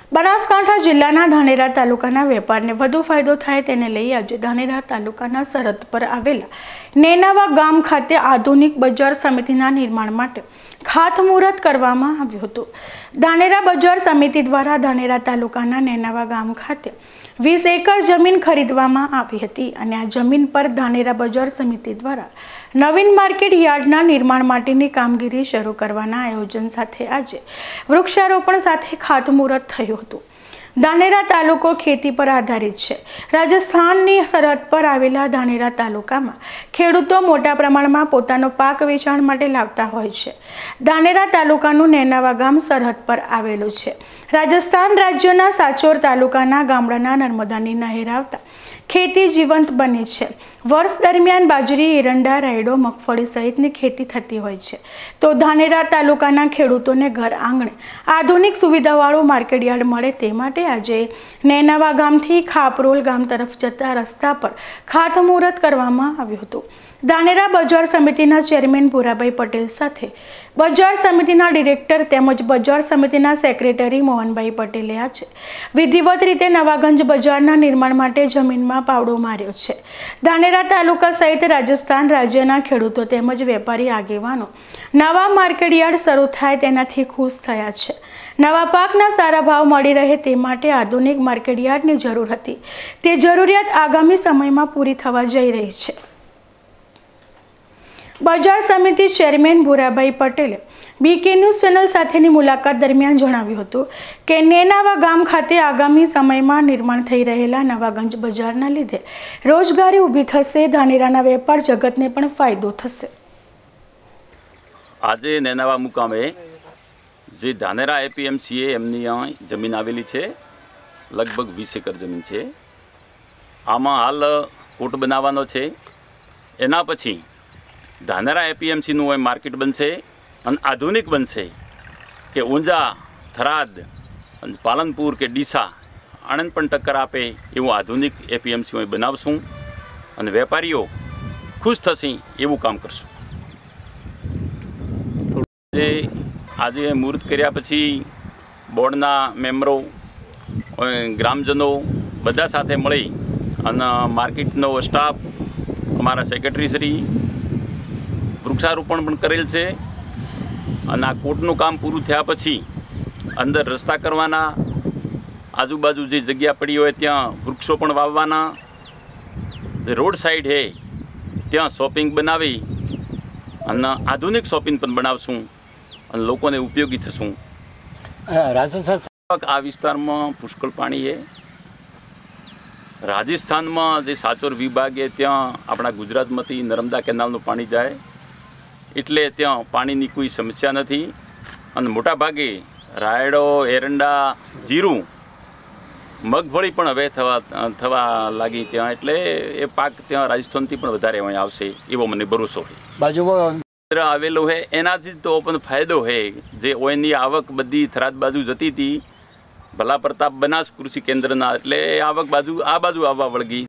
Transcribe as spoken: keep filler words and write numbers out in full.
બનાસકાંઠા જિલ્લાના ધાનેરા તાલુકાના વેપારને વધુ ફાયદો થાય તેને લઈ આજે ધાનેરા તાલુકાના સરહદ પર આવેલા નેનાવા ગામ ખાતે આધુનિક બજાર સમિતિના નિર્માણ માટે ખાતમુહૂર્ત કરવામાં આવ્યું હતું। ધાનેરા બજાર સમિતિ દ્વારા ધાનેરા તાલુકાના નેનાવા ગામ ખાતે વીસ એકર જમીન ખરીદવામાં આવી હતી અને આ જમીન પર ધાનેરા બજાર સમિતિ દ્વારા નવીન માર્કેટ યાર્ડના નિર્માણ માટેની કામગીરી શરૂ કરવાના આયોજન સાથે આજે વૃક્ષારોપણ સાથે ખાતમુહૂર્ત થયું હતું। ધાનેરા તાલુકો ખેતી પર આધારિત છે। રાજસ્થાનની સરહદ પર આવેલા ધાનેરા તાલુકામાં ખેડૂતો મોટા પ્રમાણમાં પોતાનો પાક વેચાણ માટે લાવતા હોય છે। ધાનેરા તાલુકાનું નેનાવા ગામ સરહદ પર આવેલું છે। રાજસ્થાન રાજ્યના સાચોર તાલુકાના ગામડાના નર્મદાની નહેર આવતા ખેતી જીવંત બને છે। વર્ષ દરમિયાન બાજરી, એરંડા, રાયડો, મગફળી સહિતની ખેતી થતી હોય છે। તો ધાનેરા તાલુકાના ખેડૂતોને ઘર આંગણે આધુનિક સુવિધાવાળું માર્કેટયાર્ડ મળે તે માટે આજે નેનાવા ગામથી ખાપરોલ ગામ તરફ જતા રસ્તા પર ખાતમુહૂર્ત કરવામાં આવ્યું હતું। ધાનેરા બજાર સમિતિના ચેરમેન ભૂરાભાઈ પટેલ સાથે બજાર સમિતિના ડિરેક્ટર તેમજ બજાર સમિતિના સેક્રેટરી મોહનભાઈ પટેલે આજે વિધિવત રીતે નવાગંજ બજારના નિર્માણ માટે જમીનમાં પાવડો માર્યો છે। ધાનેરા તાલુકા સહિત રાજસ્થાન રાજ્યના ખેડૂતો તેમજ વેપારી આગેવાનો નવા માર્કેટયાર્ડ શરૂ થાય તેનાથી ખુશ થયા છે। નવા પાકના સારા ભાવ મળી રહે તે માટે આધુનિક માર્કેટયાર્ડની જરૂર હતી। તે જરૂરિયાત આગામી સમયમાં પૂરી થવા જઈ રહી છે। બજાર સમિતિ ચેરમેન ભૂરાભાઈ પટેલે બીકે ન્યૂઝ ચેનલ સાથેની મુલાકાત દરમિયાન જણાવ્યું હતું કે નેનાવા ગામ ખાતે આગામી સમયમાં નિર્માણ થઈ રહેલા નવાગંજ બજારના લીધે રોજગારી ઊભી થશે। ધાનેરાના વેપાર જગતને પણ ફાયદો થશે। આજે નેનાવા મુકામે જે ધાનેરા એપીએમસીએ એમની જમીન આવેલી છે, લગભગ વીસ એકર જમીન છે। આમાં હાલ કોટ બનાવવાનો છે। એના પછી ધાનેરા એપીએમસીનું એ માર્કેટ બનશે અને આધુનિક બનશે કે ઊંઝા, થરાદ, પાલનપુર કે ડીસા આણંદ પણ ટક્કર આપે એવું આધુનિક એપીએમસી બનાવશું અને વેપારીઓ ખુશ થશે એવું કામ કરશું। જે આજે મુહૂર્ત કર્યા પછી બોર્ડના મેમ્બરો, ગ્રામજનો બધા સાથે મળી અને માર્કેટનો સ્ટાફ, અમારા સેક્રેટરી શ્રી વૃક્ષારોપણ પણ કરેલ છે અને આ કોર્ટનું કામ પૂરું થયા પછી અંદર રસ્તા કરવાના, આજુબાજુ જે જગ્યા પડી હોય ત્યાં વૃક્ષો પણ વાવવાના, રોડ સાઈડ હે ત્યાં શોપિંગ બનાવી અને આધુનિક શોપિંગ પણ બનાવશું અને લોકોને ઉપયોગી થશું। રાજસ્થાન આ વિસ્તારમાં પુષ્કળ પાણી છે। રાજસ્થાનમાં જે સાચોર વિભાગે ત્યાં આપણા ગુજરાતમાંથી નર્મદા કેનાલનું પાણી જાય એટલે ત્યાં પાણીની કોઈ સમસ્યા નથી અને મોટાભાગે રાયડો, એરંડા, જીરું, મગફળી પણ હવે થવા થવા લાગી ત્યાં, એટલે એ પાક ત્યાં રાજસ્થાનથી પણ વધારે અહીં આવશે એવો મને ભરોસો છે। બાજુમાં આવેલો છે એનાથી તો પણ ફાયદો છે। જે ઓયની આવક બધી થરાદ બાજુ જતી હતી, ભલા પ્રતાપ બનાસ કૃષિ કેન્દ્રના, એટલે આવક બાજુ આ બાજુ આવવા વળગી।